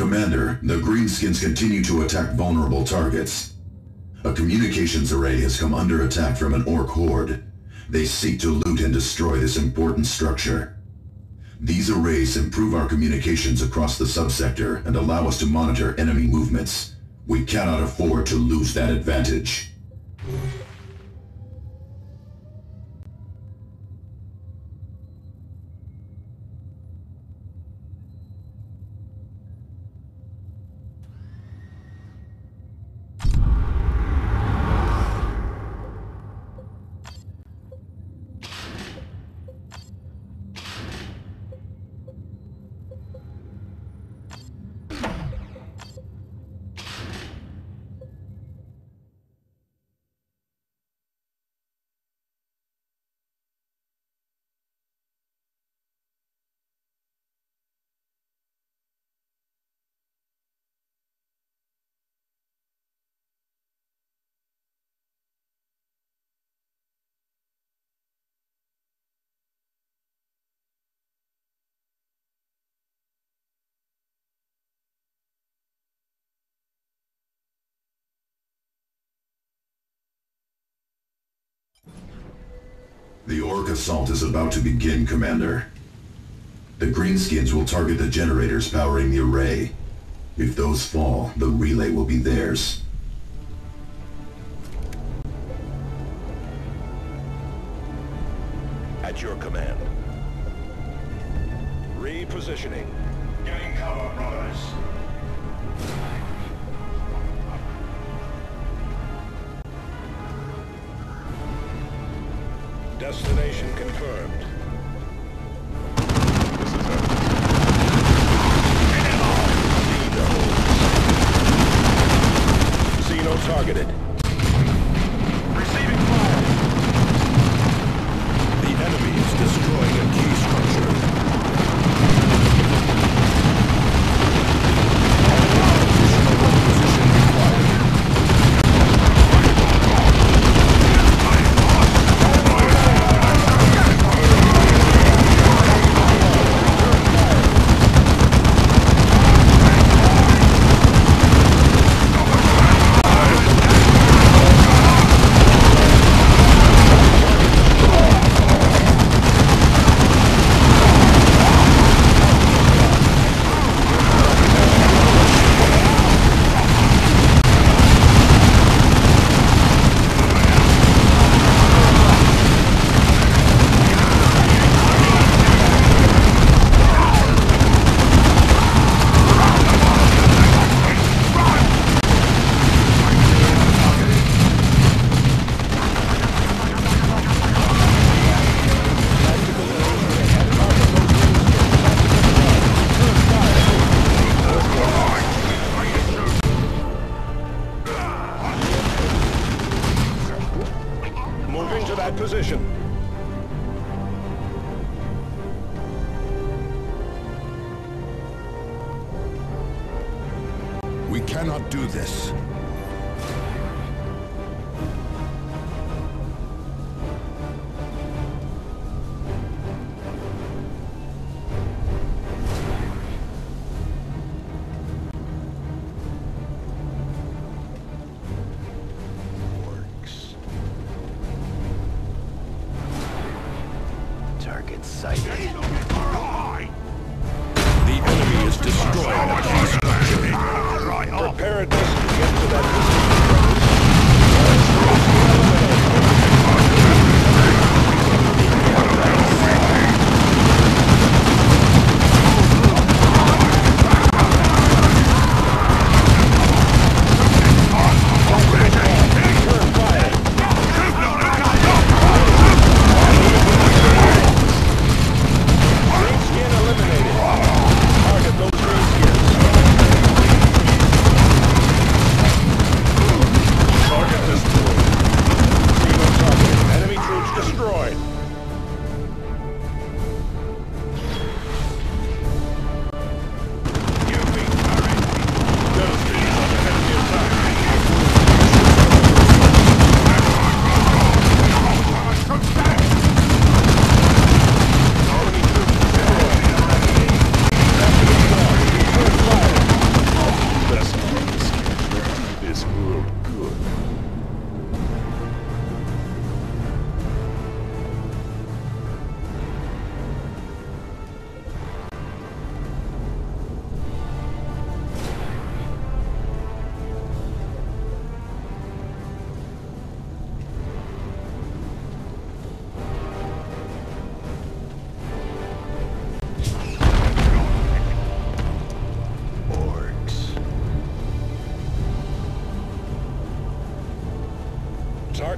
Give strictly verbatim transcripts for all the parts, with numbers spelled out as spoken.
Commander, the Greenskins continue to attack vulnerable targets. A communications array has come under attack from an Ork horde. They seek to loot and destroy this important structure. These arrays improve our communications across the subsector and allow us to monitor enemy movements. We cannot afford to lose that advantage. The Ork assault is about to begin, Commander. The Greenskins will target the generators powering the array. If those fall, the relay will be theirs. At your command. Repositioning. Getting cover, brothers. Destination confirmed. This is it. Xeno targeted. Receiving fire. The enemy is destroying a key structure. Position required. Position. We cannot do this. Target sighted. The enemy is destroying a key structure. Preparedness to get to that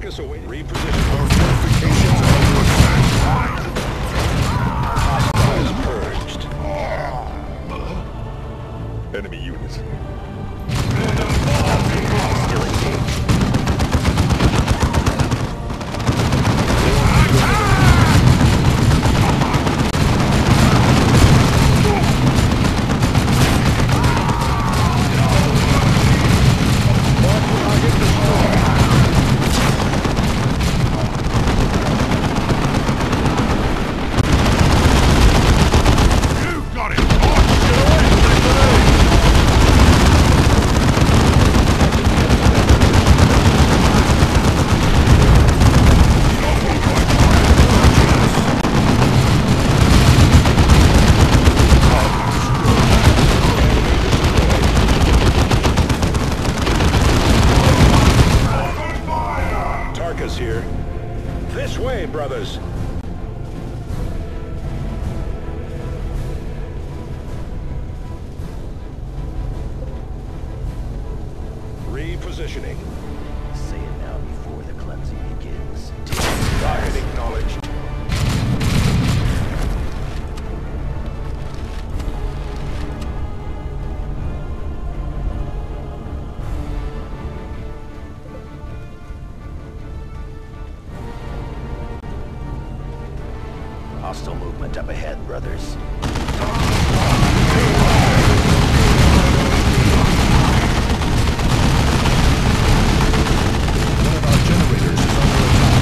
Tarkus awaiting. Reposition. Our fortifications are under attack. Hostiles purged. Enemy units. Still engaged. Here. This way, brothers. Repositioning. Say it now before the cleansing begins. Target acknowledged. Hostile movement up ahead, brothers. One of our generators is under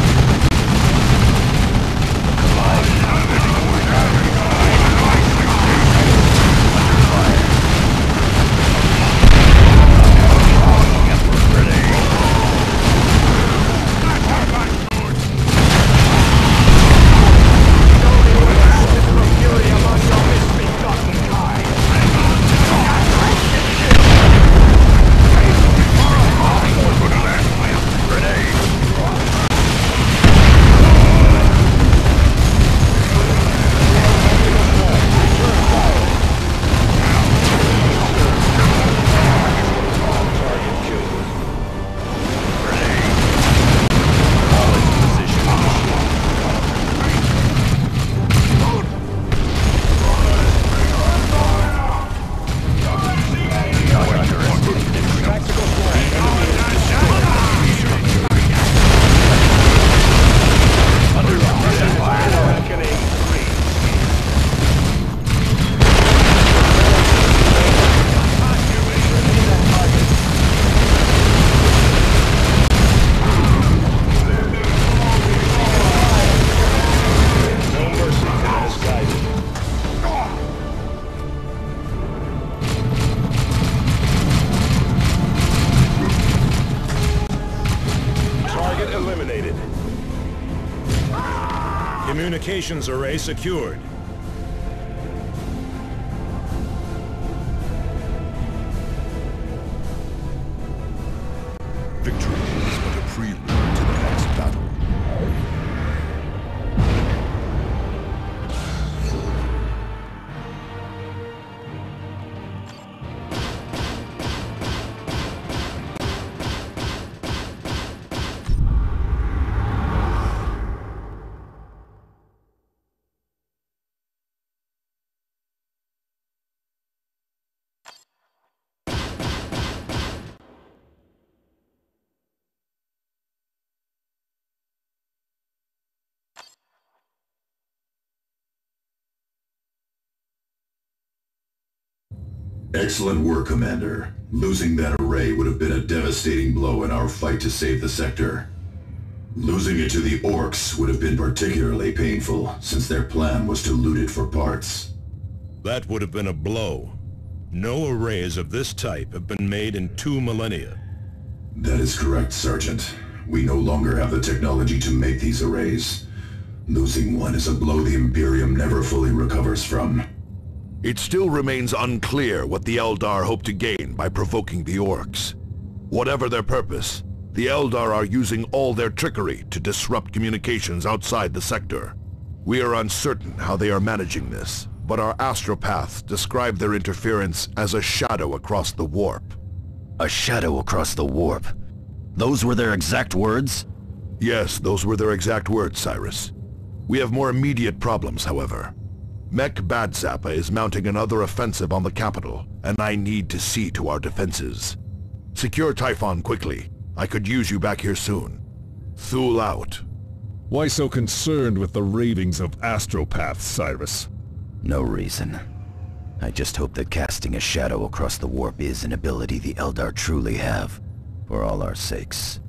Communications array secured. victory is but a prelude to the next battle. Excellent work, Commander. Losing that array would have been a devastating blow in our fight to save the sector. Losing it to the Orks would have been particularly painful, since their plan was to loot it for parts. That would have been a blow. No arrays of this type have been made in two millennia. That is correct, Sergeant. We no longer have the technology to make these arrays. Losing one is a blow the Imperium never fully recovers from. It still remains unclear what the Eldar hope to gain by provoking the Orks. Whatever their purpose, the Eldar are using all their trickery to disrupt communications outside the sector. We are uncertain how they are managing this, but our astropaths describe their interference as a shadow across the warp. A shadow across the warp. Those were their exact words? Yes, those were their exact words, Cyrus. We have more immediate problems, however. Mech Badzappa is mounting another offensive on the capital, and I need to see to our defenses. Secure Typhon quickly. I could use you back here soon. Thule out. Why so concerned with the ravings of astropaths, Cyrus? No reason. I just hope that casting a shadow across the warp is an ability the Eldar truly have, for all our sakes.